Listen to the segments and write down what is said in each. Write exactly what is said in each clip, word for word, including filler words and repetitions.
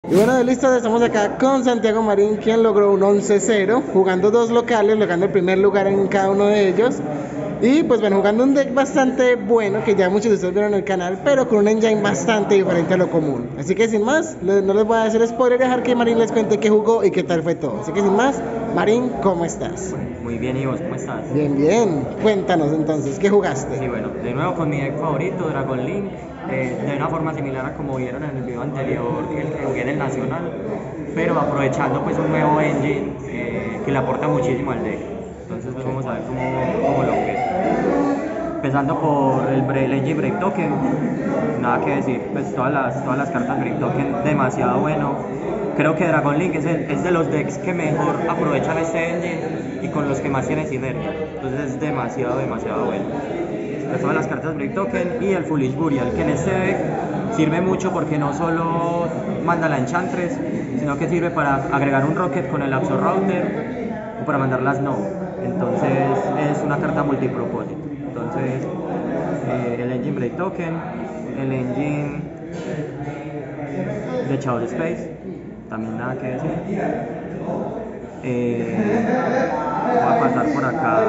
Y bueno, listo, estamos acá con Santiago Marín, quien logró un once cero, jugando dos locales, logrando el primer lugar en cada uno de ellos. Y pues bueno, jugando un deck bastante bueno, que ya muchos de ustedes vieron en el canal, pero con un engine bastante diferente a lo común. Así que sin más, no les voy a hacer spoiler, dejar que Marín les cuente qué jugó y qué tal fue todo. Así que sin más, Marín, ¿cómo estás? Muy bien, ¿y vos cómo estás? Bien, bien. Cuéntanos entonces, ¿qué jugaste? Sí, bueno, de nuevo con mi deck favorito, Dragon Link, eh, de una forma similar a como vieron en el video anterior, el que jugué en el Nacional, pero aprovechando pues un nuevo engine eh, que le aporta muchísimo al deck. Entonces pues vamos a ver cómo, cómo lo que. Empezando por el, el engine Break Token, nada que decir, pues todas las, todas las cartas Break Token demasiado bueno. Creo que Dragon Link es, el, es de los decks que mejor aprovechan este engine y con los que más tiene sinergia. Entonces es demasiado, demasiado bueno. Pues todas las cartas Break Token y el Foolish Burial, que en este deck sirve mucho porque no solo manda la Enchantress, sino que sirve para agregar un Rocket con el Absorb Router o para mandar las Snow. Entonces es una carta multipropósito. Entonces eh, el engine Break Token, el engine de Chaos Space, también nada que decir. Eh, voy a pasar por acá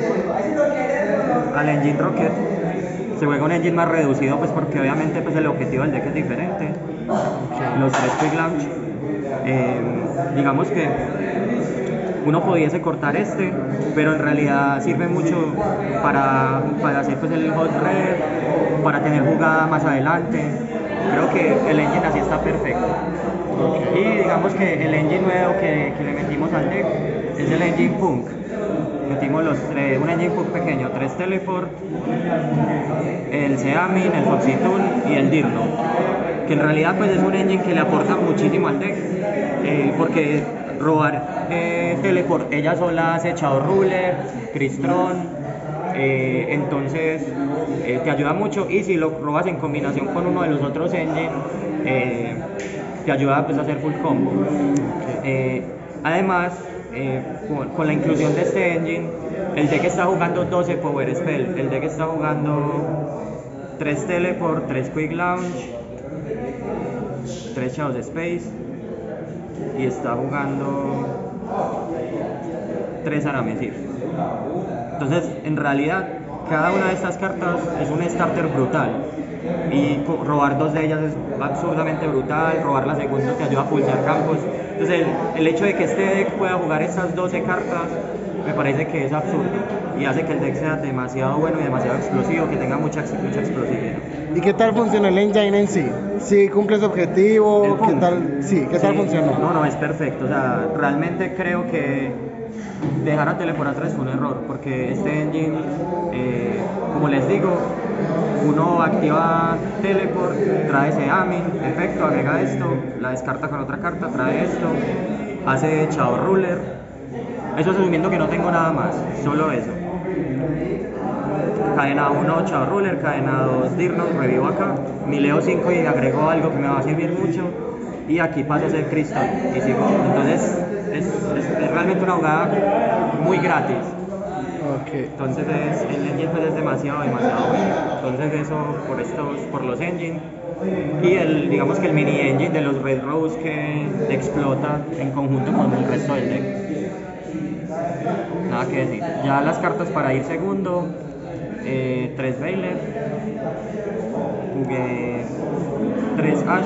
al engine Rocket. Se juega un engine más reducido pues porque obviamente pues el objetivo del deck es diferente. Los tres Quick Launch, eh, digamos que uno pudiese cortar este, pero en realidad sirve mucho para, para hacer pues el hot red, para tener jugada más adelante. Creo que el engine así está perfecto. Y digamos que el engine nuevo que, que le metimos al deck es el engine Punk. Metimos los tres, un engine Punk pequeño, tres Teleport, el Seamin, el Foxitoon y el Dirno, que en realidad pues es un engine que le aporta muchísimo al deck, eh, porque robar eh, Teleport ella sola hace Shadow Ruler, Crystron, eh, entonces eh, te ayuda mucho, y si lo robas en combinación con uno de los otros engines, eh, te ayuda pues, a hacer full combo. Eh, además, eh, con, con la inclusión de este engine, el deck está jugando doce Power Spell, el deck está jugando tres Teleport, tres Quick Launch, tres Chaos Space, y está jugando tres Aramesir. Entonces, en realidad, cada una de estas cartas es un starter brutal. Y robar dos de ellas es absurdamente brutal. Robar la segunda te ayuda a pulsar campos. Entonces, el, el hecho de que este deck pueda jugar estas doce cartas me parece que es absurdo. Y hace que el deck sea demasiado bueno y demasiado explosivo, que tenga mucha, mucha explosividad. ¿Y qué tal funciona el engine en sí? ¿Sí cumple su objetivo? ¿Qué tal? Sí, ¿qué tal sí, funciona? No, no, es perfecto. O sea, realmente creo que dejar a Teleport atrás fue un error, porque este engine, eh, como les digo, uno activa Teleport, trae ese Amin, efecto, agrega esto, la descarta con otra carta, trae esto, hace Shadow Ruler. Eso asumiendo que no tengo nada más, solo eso. Cadena uno, Shadow Ruler, cadena dos, Dirno, revivo acá, mileo cinco y agrego algo que me va a servir mucho, y aquí paso a ser Crystal y sigo. Entonces es, es, es realmente una jugada muy gratis. Okay. Entonces es, el engine pues es demasiado, demasiado bueno. Entonces eso por estos, por los engines. Y el, digamos que el mini engine de los Red Rose que explota en conjunto con el resto del deck. Nada que decir. Ya las cartas para ir segundo, eh, tres Baylor, jugué tres Ash.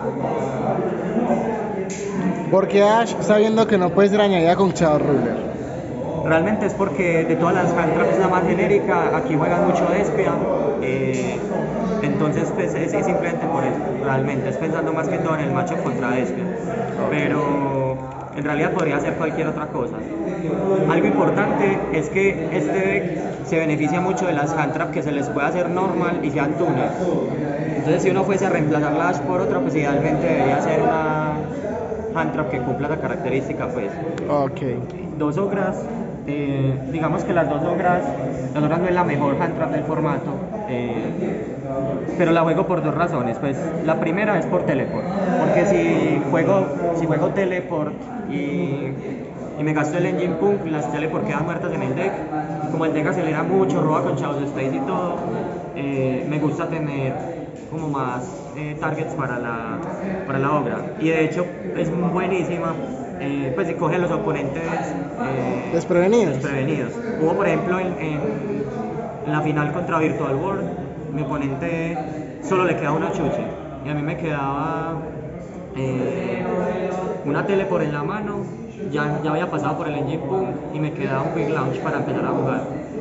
¿Por qué Ash sabiendo que no puedes ser añadida con Shadow Ruler? Realmente es porque de todas las cantraps es la más genérica, aquí juegan mucho Despia, eh, entonces pues, es, es simplemente por eso, realmente, es pensando más que todo en el matchup contra Despia, pero en realidad podría ser cualquier otra cosa. Algo importante es que este deck se beneficia mucho de las handtraps que se les puede hacer normal y sean tuner. Entonces si uno fuese a reemplazar la Ash por otra, pues idealmente debería ser una handtrap que cumpla esa característica pues. Ok. Dos ogras, eh, digamos que las dos ogras, las ogras no es la mejor handtrap del formato, eh, pero la juego por dos razones. Pues la primera es por teleport, porque si juego, si juego teleport y, y me gasto el engine punk, las teleport quedan muertas en el deck, y como el deck acelera mucho, roba con Chaos Space y todo, eh, me gusta tener como más eh, targets para la, para la obra. Y de hecho es buenísima, eh, pues si coge a los oponentes eh, desprevenidos. desprevenidos. Hubo por ejemplo en, en, en la final contra Virtual World, mi oponente solo le quedaba una chuche y a mí me quedaba eh, una teleport en la mano, ya, ya había pasado por el engine punk y me quedaba un quick launch para empezar a jugar.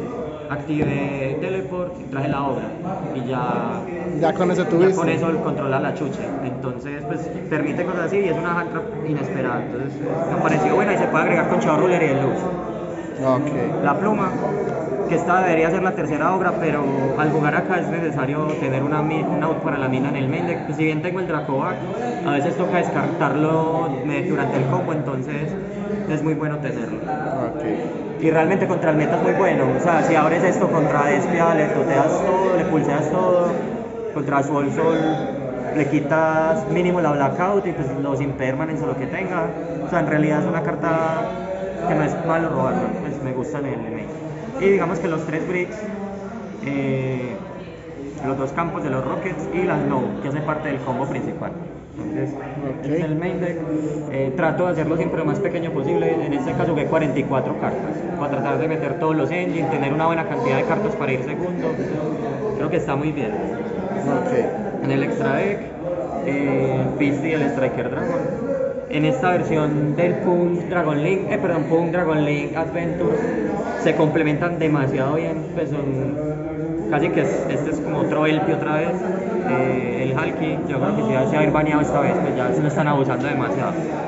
Activé teleport y traje la obra y ya, ya con eso tuviste. Ya con eso controla la chuche, entonces pues permite cosas así y es una hand trap inesperada, entonces me pareció buena y se puede agregar con Chao Ruler y el Luz. Okay. La pluma, que esta debería ser la tercera obra, pero al jugar acá es necesario tener una, una out para la mina en el main deck. Pues si bien tengo el Dracovac, a veces toca descartarlo durante el combo, entonces es muy bueno tenerlo. Okay. Y realmente contra el meta es muy bueno, o sea, si abres esto contra Despia, le toteas todo, le pulseas todo, contra Sol Sol le quitas mínimo la Blackout y pues los Impermanents o lo que tenga, o sea, en realidad es una carta que no es malo robarla, pues me gusta en el main. Y digamos que los tres bricks, eh, los dos campos de los Rockets y las Snow, que hacen parte del combo principal. Entonces, okay. En el main deck eh, trato de hacerlo siempre lo más pequeño posible. En este caso jugué cuarenta y cuatro cartas para tratar de meter todos los engines, tener una buena cantidad de cartas para ir segundo. Creo que está muy bien. Okay. En el extra deck, eh, Beastie y el Striker Dragon. En esta versión del Punk Dragon Link, eh, perdón, Punk Dragon Link Adventure se complementan demasiado bien, pues son casi que es, este es como otro Elpi otra vez, eh, el Halki, yo creo que sí se va a ir baneado esta vez, pues ya se lo están abusando demasiado.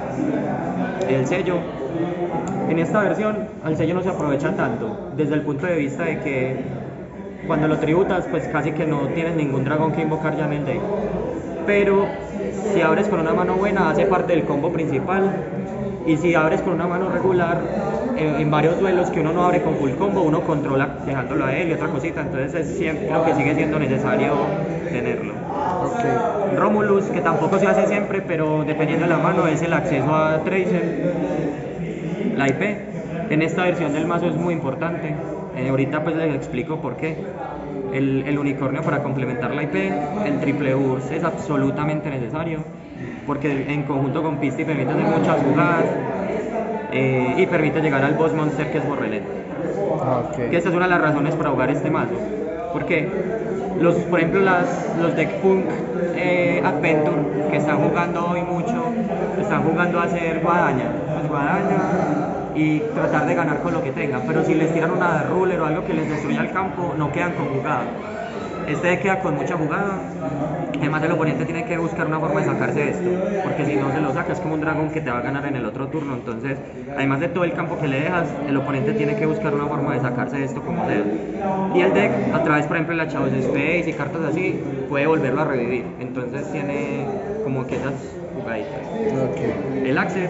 El sello, en esta versión el sello no se aprovecha tanto, desde el punto de vista de que cuando lo tributas pues casi que no tienes ningún dragón que invocar ya en el deck, pero si abres con una mano buena hace parte del combo principal y si abres con una mano regular en, en varios duelos que uno no abre con full combo uno controla dejándolo a él y otra cosita, entonces es siempre, creo que sigue siendo necesario tenerlo. Okay. Romulus, que tampoco se hace siempre pero dependiendo de la mano es el acceso a Tracer, la I P en esta versión del mazo es muy importante, eh, ahorita pues les explico por qué. El, el unicornio para complementar la I P, el triple burst es absolutamente necesario porque en conjunto con Beastie permite hacer muchas jugadas eh, y permite llegar al boss monster que es Borrelete. Okay. Que esta es una de las razones para jugar este mazo, porque los, por ejemplo las, los deck punk eh, Adventure que están jugando hoy mucho, están jugando a hacer guadaña, pues guadaña y tratar de ganar con lo que tengan, pero si les tiran una ruler o algo que les destruya el campo, no quedan con jugada. Este queda con mucha jugada, además el oponente tiene que buscar una forma de sacarse esto, porque si no se lo saca es como un dragón que te va a ganar en el otro turno, entonces además de todo el campo que le dejas, el oponente tiene que buscar una forma de sacarse esto como sea. Y el deck, a través por ejemplo de la Chaos Space y cartas así, puede volverlo a revivir, entonces tiene como que esas jugaditas. Okay. El Access,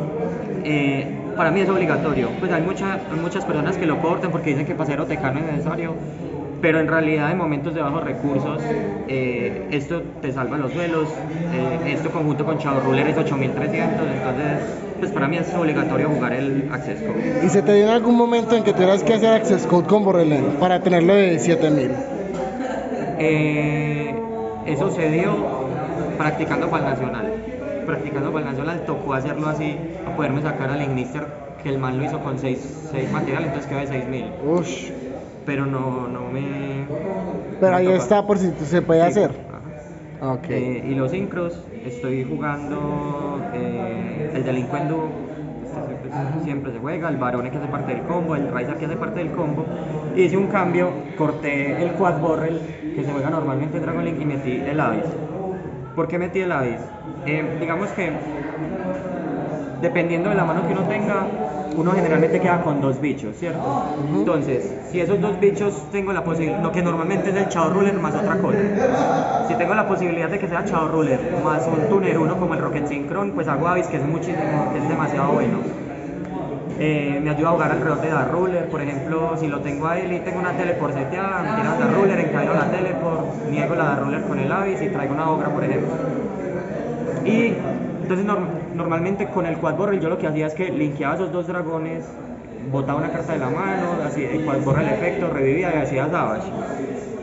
eh, para mí es obligatorio, pues hay, mucha, hay muchas personas que lo cortan porque dicen que para ser O T K no es necesario, pero en realidad en momentos de bajos recursos eh, esto te salva los duelos, eh, esto conjunto con Shadow Ruler es ocho mil trescientos, entonces pues para mí es obligatorio jugar el Access Code. ¿Y se te dio en algún momento en que tuvieras que hacer Access Code con Borrelete para tenerlo de siete mil? Eh, eso se dio practicando para el Nacional. Practicando para el Nacional tocó hacerlo así para poderme sacar al Ignister, que el man lo hizo con seis materiales, entonces quedó de seis mil. Ush. Pero no, no me... Pero no ahí toca. está por si se puede Sí, hacer. ajá. Okay. Eh, y los sincros, estoy jugando eh, el Delinquent Duo, este siempre, siempre se juega, el Barone que hace parte del combo, el Riser que hace parte del combo. Y hice un cambio, corté el Quad Borrel que se juega normalmente en Dragon Link y metí el Abyss. ¿Por qué metí el Abyss? Eh, digamos que dependiendo de la mano que uno tenga, uno generalmente queda con dos bichos, ¿cierto? Uh-huh. Entonces, si esos dos bichos tengo la posibilidad, lo que normalmente es el Shadow Ruler más otra cosa, si tengo la posibilidad de que sea Shadow Ruler más un Tuner uno como el Rocket Synchron, pues hago Abyss, que es muchísimo, que es demasiado bueno. Eh, me ayuda a jugar alrededor de Dark Ruler, por ejemplo, si lo tengo a él y tengo una teleport seteada, me tiro a Dark Ruler, encadeno la teleport, niego la Dark Ruler con el Abyss y traigo una Ogra, por ejemplo. Y entonces norm normalmente con el Quad Borrel yo lo que hacía es que linkeaba esos dos dragones, botaba una carta de la mano, así el Quad Borrel efecto, revivía y hacía Savage.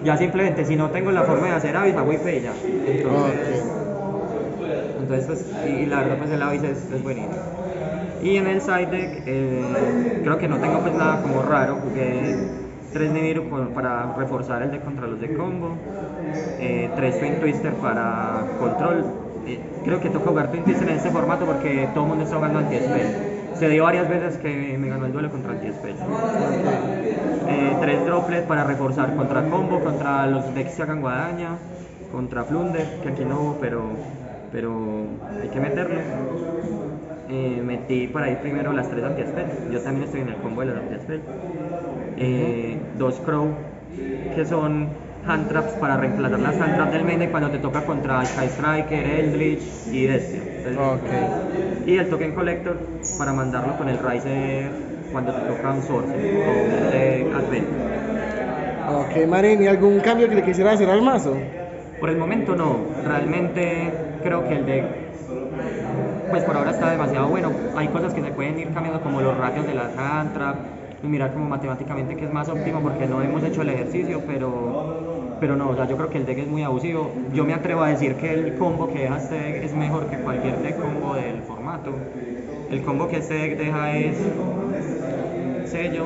Ya simplemente si no tengo la forma de hacer avis, hago I P ya. Entonces, Ok. entonces pues, y, y la verdad pues el avis es, es buenísimo. Y en el side deck, eh, creo que no tengo pues nada como raro. Jugué tres Nibiru con- para reforzar el deck contra los de combo, eh, tres Twin Twister para control. Eh, creo que toca jugar Twin Twister en este formato porque todo el mundo está jugando anti-spell. Se dio varias veces que me ganó el duelo contra anti-spell. Eh, tres Droplet para reforzar contra combo, contra los decks que hagan guadaña, contra Flunder, que aquí no hubo, pero, pero hay que meterlo. Eh, metí para ir primero las tres anti-spell. Yo también estoy en el combo de las anti-spell. Eh, dos Crow, que son hand traps para reemplazar las hand traps del main deck cuando te toca contra Sky Striker, Eldritch y Bestia. Entonces, Ok. y el Token Collector para mandarlo con el Riser cuando te toca un Sorcerer o un deck Advent. Ok, Marín, ¿y algún cambio que le quisiera hacer al mazo? Por el momento no, realmente creo que el deck pues por ahora está demasiado bueno. Hay cosas que se pueden ir cambiando como los ratios de las hand trap y mirar como matemáticamente que es más óptimo porque no hemos hecho el ejercicio, pero, pero no, o sea, yo creo que el deck es muy abusivo. Yo me atrevo a decir que el combo que deja este deck es mejor que cualquier deck combo del formato. El combo que este deck deja es sello,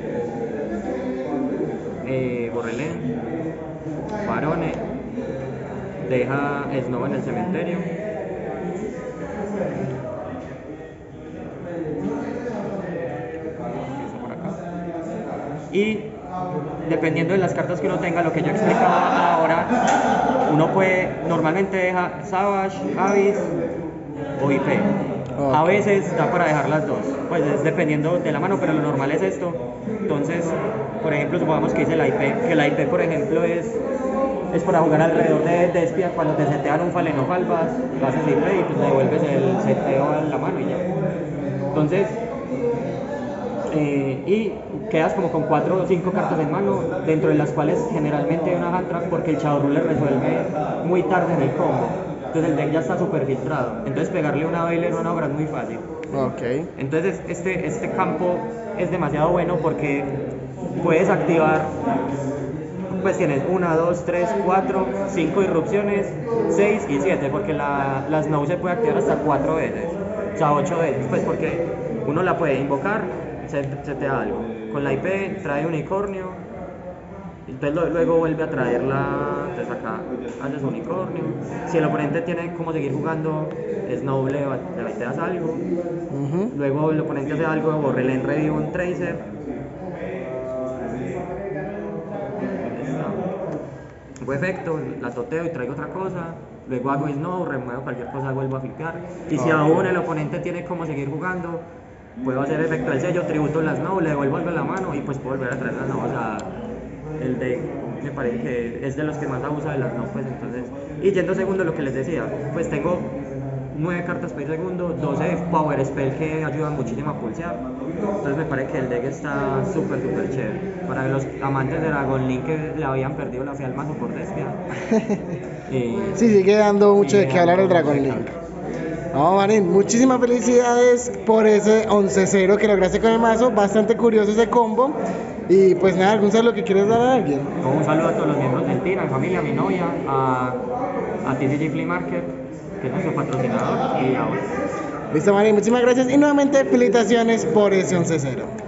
eh, Borrelén, Barone, deja Snow en el cementerio. Por acá. Y dependiendo de las cartas que uno tenga, lo que yo explicaba ahora, uno puede, normalmente deja Savage, Abyss o I P. Ok. A veces da para dejar las dos, pues es dependiendo de la mano, pero lo normal es esto. Entonces, por ejemplo, supongamos que dice la I P, que la I P, por ejemplo, es, es para jugar alrededor de Despia. Cuando te setean un Fallen of Albas, haces I P y pues le devuelves el seteo a la mano y ya. Entonces, eh, y quedas como con cuatro o cinco cartas en mano, dentro de las cuales generalmente hay una hand trap porque el Shadow Ruler resuelve muy tarde en el combo. Entonces el deck ya está súper filtrado. Entonces pegarle una Bailer o una Obra es muy fácil. Ok. Entonces este, este campo es demasiado bueno porque puedes activar, pues tienes una, dos, tres, cuatro, cinco irrupciones, seis y siete, porque la, la Snow se puede activar hasta cuatro veces, o sea, ocho veces, pues porque uno la puede invocar, se, se te da algo. Con la I P trae unicornio, entonces lo, luego vuelve a traerla, entonces acá haces unicornio. Si el oponente tiene cómo seguir jugando Snow, le, le te das algo. Ujú. Luego el oponente hace algo, Borrelén revive un Tracer. Hago efecto, la toteo y traigo otra cosa. Luego hago Snow, remuevo cualquier cosa, vuelvo a flipear. Y si aún el oponente tiene cómo seguir jugando, puedo hacer efecto del sello, tributo la Snow, le devuelvo la mano y pues puedo volver a traer la Snow. O sea, el deck me parece que es de los que más abusa de las Snow, pues entonces. Y yendo segundo, lo que les decía, pues tengo nueve cartas por segundo, doce Power Spell que ayudan muchísimo a pulsear. Entonces me parece que el deck está súper, súper chévere. Para los amantes de Dragon Link que le habían perdido la fe al mazo por Despia. eh, Sí, sigue dando mucho de sigue qué hablar el dando Dragon mucho de Link. qué hablar. No, Marín, muchísimas felicidades por ese once cero que lograste con el mazo. Bastante curioso ese combo. Y pues nada, ¿algún saludo que quieres dar a alguien? Un saludo a todos los miembros del team, a mi familia, a mi novia, a, a T C G Flea Market, que es nuestro patrocinador, y a vos. Listo, Marín, muchísimas gracias y nuevamente felicitaciones por ese once cero.